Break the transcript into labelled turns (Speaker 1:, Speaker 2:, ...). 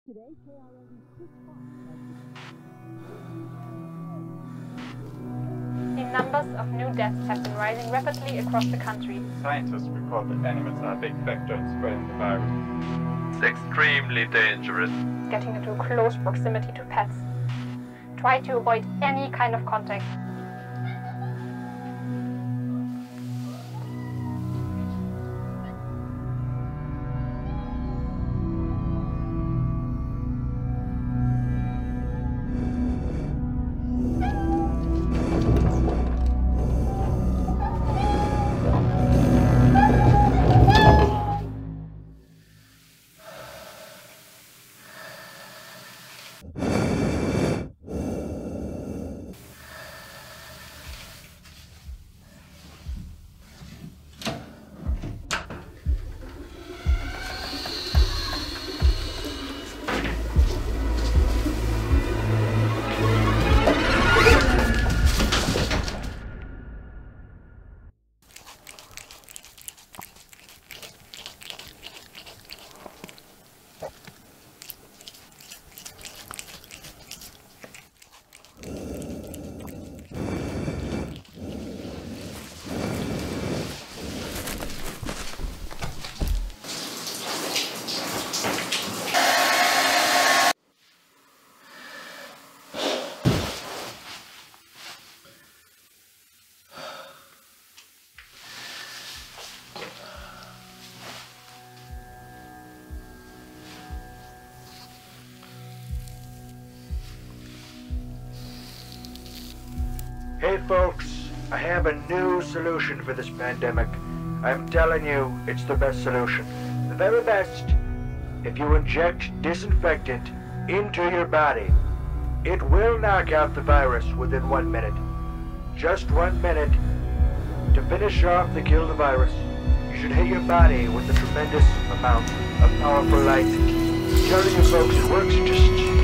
Speaker 1: The numbers of new deaths have been rising rapidly across the country.
Speaker 2: Scientists report that animals are a big factor in spreading the virus.
Speaker 3: It's extremely dangerous.
Speaker 1: Getting into close proximity to pets. Try to avoid any kind of contact.
Speaker 4: Hey folks, I have a new solution for this pandemic. I'm telling you, it's the best solution. The very best. If you inject disinfectant into your body, it will knock out the virus within 1 minute. Just 1 minute. To finish off the kill the virus, you should hit your body with a tremendous amount of powerful light. I'm telling you folks, it works just